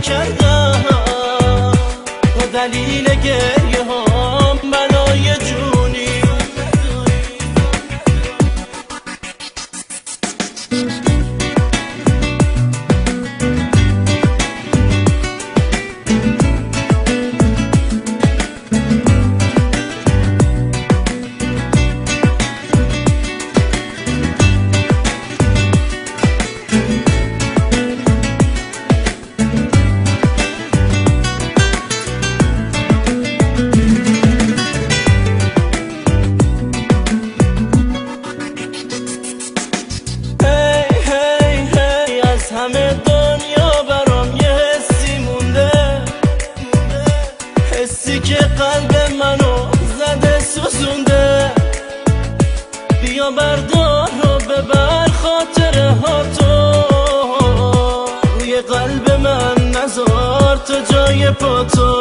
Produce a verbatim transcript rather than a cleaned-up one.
نکردم تا دلیل گریه هم بلای جونی. همه دنیا برام یه حسی مونده، حسی که قلب منو زده سوزونده. بیا بردار رو ببر خاطره ها تو، روی قلب من نذار تو جای پا تو.